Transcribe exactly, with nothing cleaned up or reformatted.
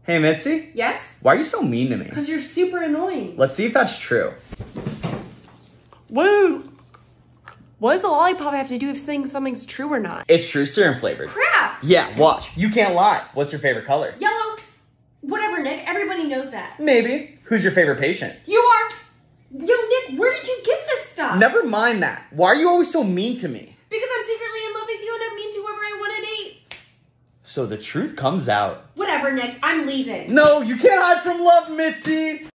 Hey, Mitzi? Yes? Why are you so mean to me? Because you're super annoying. Let's see if that's true. Whoa! What does a lollipop have to do with saying something's true or not? It's true, serum flavored. Crap! Yeah, watch. You can't lie. What's your favorite color? Yellow. Whatever, Nick. Everybody knows that. Maybe. Who's your favorite patient? You are. Yo, Nick, where did you get this stuff? Never mind that. Why are you always so mean to me? Because I'm secretly in love with you and I'm mean to whoever I want to date. So the truth comes out. Whatever, Nick. I'm leaving. No, you can't hide from love, Mitzi!